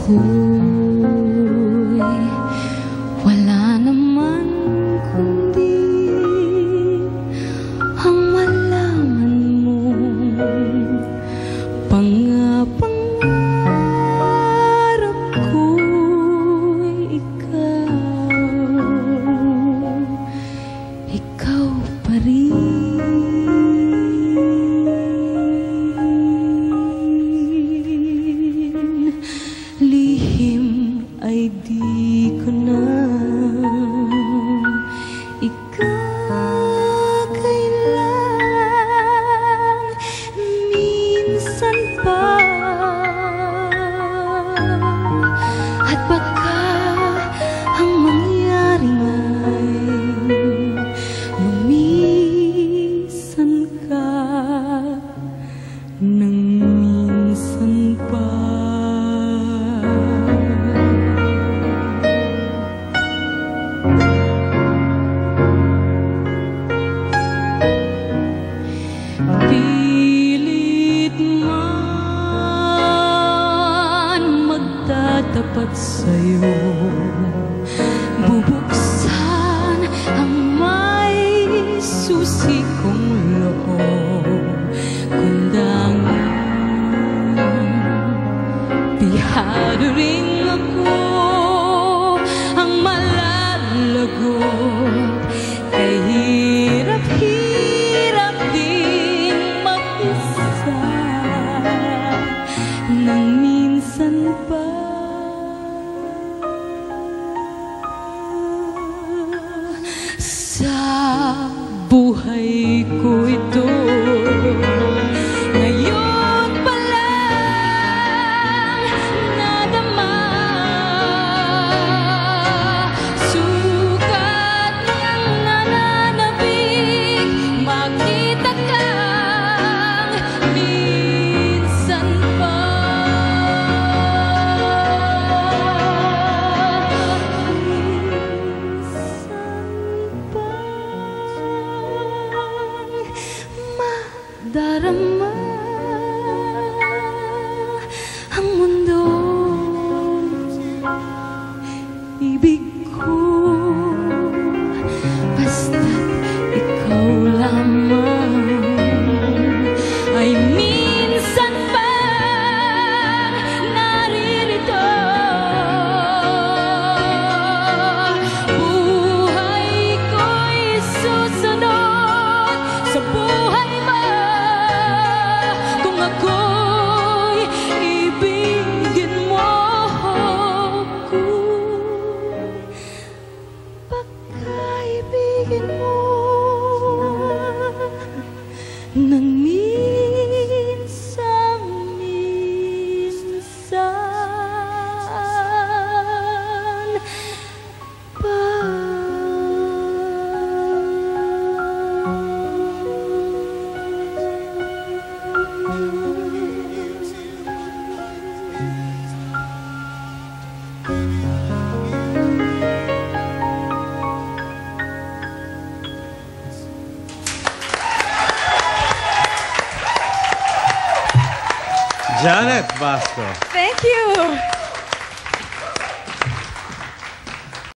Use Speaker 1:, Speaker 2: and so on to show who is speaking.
Speaker 1: ako'y wala naman kundi ang malaman mong pangarap ko'y ikaw pa rin. Lihim ay di ko na ikakailang minsan pa, at baka ang mangyari nga'y lumisan ka ng minsan pa. Pilit man magtatapat sa'yo, bubuksan ang may susi kong loob, kundang bihado rin ako ang malalagot, kay hirap-hirap din mag-isa nang minsan pa. Sa buhay ko ito, ngayon pa lang nadama, sukat niyang nananabik, makita kang minsan pa. Darama ang mundo, ibig ko basta't ikaw lamang ay minsan pang naririto. Buhay ko'y susunod sa buhay mo kung ako'y ibigin mo ko. Pagkaibigin mo ng minsan pa.
Speaker 2: Janet Basco.
Speaker 3: Thank you.